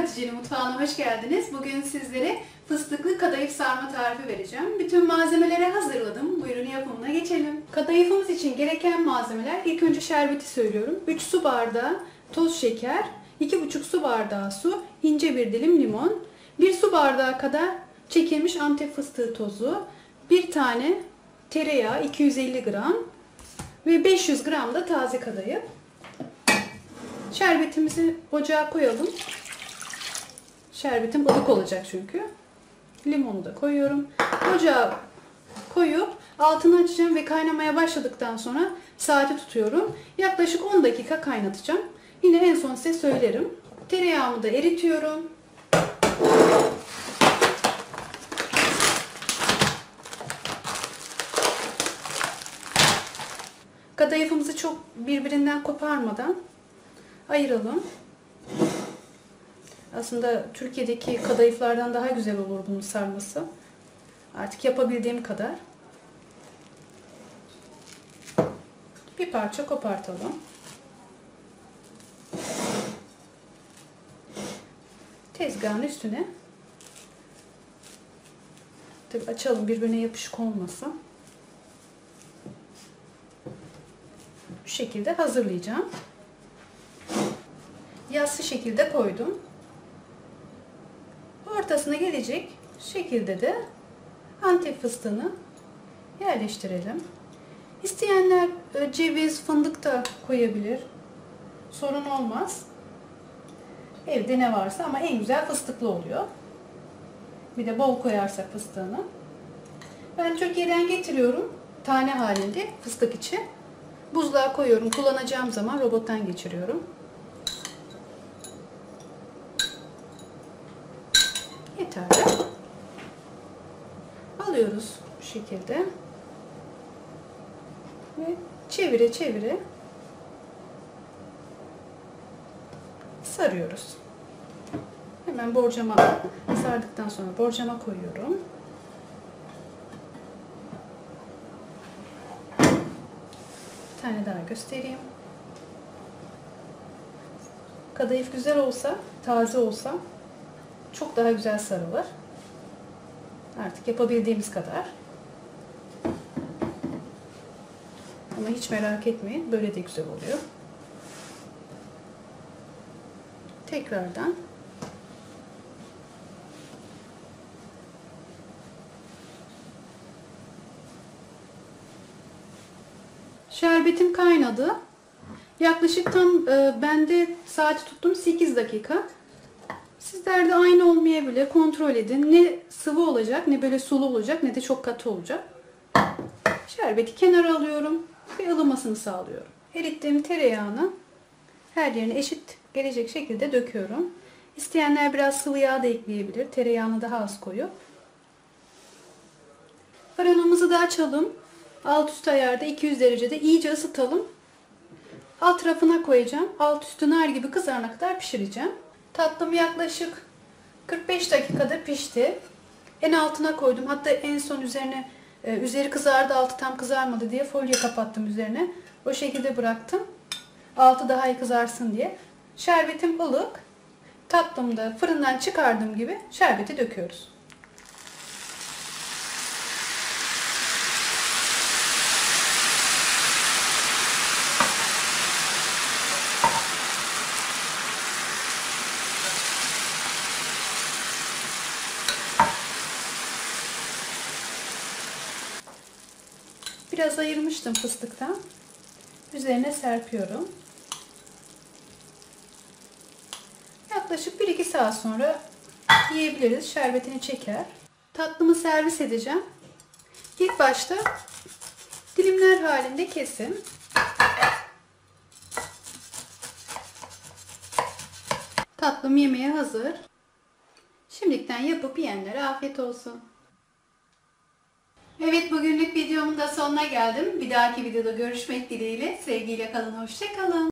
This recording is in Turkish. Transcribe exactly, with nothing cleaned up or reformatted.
Hatice'nin mutfağına hoş geldiniz. Bugün sizlere fıstıklı kadayıf sarma tarifi vereceğim. Bütün malzemeleri hazırladım. Buyurun yapımına geçelim. Kadayıfımız için gereken malzemeler, ilk önce şerbeti söylüyorum. üç su bardağı toz şeker, iki buçuk su bardağı su, ince bir dilim limon, bir su bardağı kadar çekilmiş Antep fıstığı tozu, bir tane tereyağı iki yüz elli gram ve beş yüz gram da taze kadayıf. Şerbetimizi ocağa koyalım. Şerbetim ılık olacak çünkü. Limonu da koyuyorum. Ocağa koyup altını açacağım ve kaynamaya başladıktan sonra saati tutuyorum. Yaklaşık on dakika kaynatacağım. Yine en son size söylerim. Tereyağımı da eritiyorum. Kadayıfımızı çok birbirinden koparmadan ayıralım. Aslında Türkiye'deki kadayıflardan daha güzel olur bunun sarması. Artık yapabildiğim kadar. Bir parça kopartalım. Tezgahın üstüne. Tabii açalım, birbirine yapışık olmasın. Bu şekilde hazırlayacağım. Yassı şekilde koydum. Ortasına gelecek şekilde de Antep fıstığını yerleştirelim. İsteyenler ceviz, fındık da koyabilir. Sorun olmaz. Evde ne varsa, ama en güzel fıstıklı oluyor. Bir de bol koyarsak fıstığını. Ben Türkiye'den getiriyorum tane halinde fıstık için. Buzluğa koyuyorum. Kullanacağım zaman robottan geçiriyorum. Yeterli. Alıyoruz bu şekilde ve çevire çevire sarıyoruz. Hemen borcama sardıktan sonra borcama koyuyorum. Bir tane daha göstereyim. Kadayıf güzel olsa, taze olsa çok daha güzel sarılır. Artık yapabildiğimiz kadar. Ama hiç merak etmeyin, böyle de güzel oluyor. Tekrardan şerbetim kaynadı. Yaklaşık tam e, bende saati tuttum sekiz dakika. Sizlerde aynı olmayabilir. Kontrol edin. Ne sıvı olacak, ne böyle sulu olacak, ne de çok katı olacak. Şerbeti kenara alıyorum ve ılımasını sağlıyorum. Erittiğim tereyağını her yerine eşit gelecek şekilde döküyorum. İsteyenler biraz sıvı yağ da ekleyebilir. Tereyağını daha az koyup. Fırınımızı da açalım. Alt üst ayarda iki yüz derecede iyice ısıtalım. Alt tarafına koyacağım. Alt üstü nar gibi kızarana kadar pişireceğim. Tatlım yaklaşık kırk beş dakikada pişti. En altına koydum. Hatta en son üzerine e, üzeri kızardı, altı tam kızarmadı diye folyo kapattım üzerine. O şekilde bıraktım. Altı daha iyi kızarsın diye. Şerbetim ılık. Tatlımı da fırından çıkardığım gibi şerbeti döküyoruz. Biraz ayırmıştım fıstıktan. Üzerine serpiyorum. Yaklaşık bir iki saat sonra yiyebiliriz. Şerbetini çeker. Tatlımı servis edeceğim. İlk başta dilimler halinde kesin. Tatlım yemeğe hazır. Şimdiden yapıp yiyenlere afiyet olsun. Evet, bugünlük videomun da sonuna geldim. Bir dahaki videoda görüşmek dileğiyle. Sevgiyle kalın, hoşça kalın.